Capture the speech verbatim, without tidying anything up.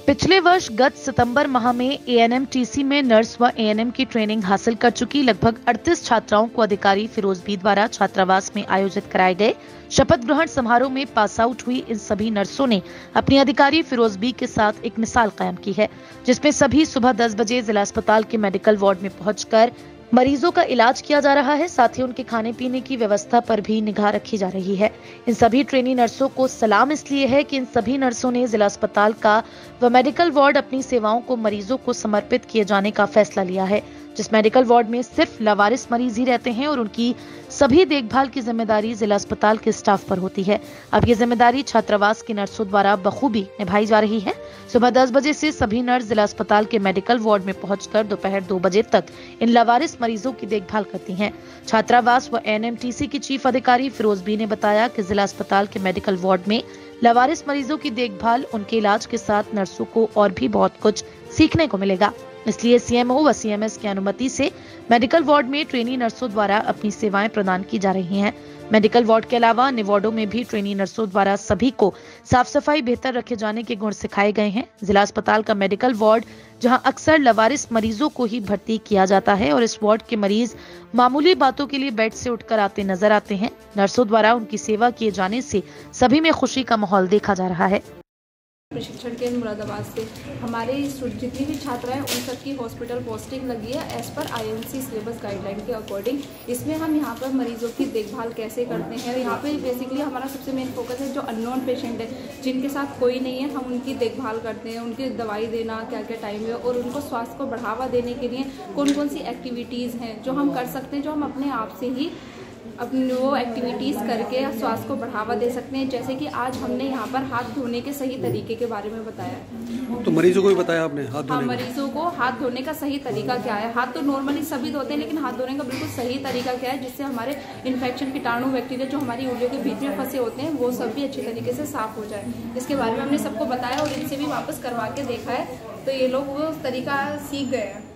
पिछले वर्ष गत सितंबर माह में एएनएमटीसी में नर्स व एएनएम की ट्रेनिंग हासिल कर चुकी लगभग अड़तीस छात्राओं को अधिकारी फिरोज बी द्वारा छात्रावास में आयोजित कराए गए शपथ ग्रहण समारोह में पास आउट हुई इन सभी नर्सों ने अपनी अधिकारी फिरोज बी के साथ एक मिसाल कायम की है, जिसमें सभी सुबह दस बजे जिला अस्पताल के मेडिकल वार्ड में पहुंचकर मरीजों का इलाज किया जा रहा है। साथ ही उनके खाने पीने की व्यवस्था पर भी निगाह रखी जा रही है। इन सभी ट्रेनी नर्सों को सलाम इसलिए है कि इन सभी नर्सों ने जिला अस्पताल का व मेडिकल वार्ड अपनी सेवाओं को मरीजों को समर्पित किए जाने का फैसला लिया है, जिस मेडिकल वार्ड में सिर्फ लावारिस मरीज ही रहते हैं और उनकी सभी देखभाल की जिम्मेदारी जिला अस्पताल के स्टाफ पर होती है। अब ये जिम्मेदारी छात्रावास की नर्सों द्वारा बखूबी निभाई जा रही है। सुबह दस बजे से सभी नर्स जिला अस्पताल के मेडिकल वार्ड में पहुंचकर दोपहर दो बजे तक इन लावारिस मरीजों की देखभाल करती हैं। छात्रावास व एएनएमटीसी की चीफ अधिकारी फिरोज बी ने बताया कि जिला अस्पताल के मेडिकल वार्ड में लावारिस मरीजों की देखभाल, उनके इलाज के साथ नर्सों को और भी बहुत कुछ सीखने को मिलेगा। इसलिए सीएमओ व सीएमएस की अनुमति से मेडिकल वार्ड में ट्रेनी नर्सों द्वारा अपनी सेवाएं प्रदान की जा रही हैं। मेडिकल वार्ड के अलावा अन्य वार्डों में भी ट्रेनी नर्सों द्वारा सभी को साफ सफाई बेहतर रखे जाने के गुण सिखाए गए हैं। जिला अस्पताल का मेडिकल वार्ड, जहां अक्सर लावारिस मरीजों को ही भर्ती किया जाता है और इस वार्ड के मरीज मामूली बातों के लिए बेड से उठकर आते नजर आते हैं। नर्सों द्वारा उनकी सेवा किए जाने से सभी में खुशी का माहौल देखा जा रहा है। प्रशिक्षण के मुरादाबाद से हमारे जितनी भी छात्रा हैं उन सबकी हॉस्पिटल पोस्टिंग लगी है एज पर आईएमसी सिलेबस गाइडलाइन के अकॉर्डिंग। इसमें हम यहाँ पर मरीजों की देखभाल कैसे करते हैं, यहाँ पे बेसिकली हमारा सबसे मेन फोकस है जो अननोन पेशेंट है, जिनके साथ कोई नहीं है, हम उनकी देखभाल करते हैं, उनकी दवाई देना क्या क्या टाइम है और उनको स्वास्थ्य को बढ़ावा देने के लिए कौन कौन सी एक्टिविटीज़ हैं जो हम कर सकते हैं, जो हम अपने आप से ही अपनी वो एक्टिविटीज़ करके स्वास्थ्य को बढ़ावा दे सकते हैं। जैसे कि आज हमने यहाँ पर हाथ धोने के सही तरीके के बारे में बताया। तो मरीजों को भी बताया आपने हाथ धोने? हाँ, मरीजों को हाथ धोने का सही तरीका क्या है। हाथ तो नॉर्मली सभी धोते हैं, लेकिन हाथ धोने का बिल्कुल सही तरीका क्या है, जिससे हमारे इन्फेक्शन, कीटाणु, बैक्टीरिया जो हमारी उंगलियों के भीतर में फंसे होते हैं वो सब भी अच्छी तरीके से साफ हो जाए। इसके बारे में हमने सबको बताया और इनसे भी वापस करवा के देखा है, तो ये लोग वो तरीका सीख गए हैं।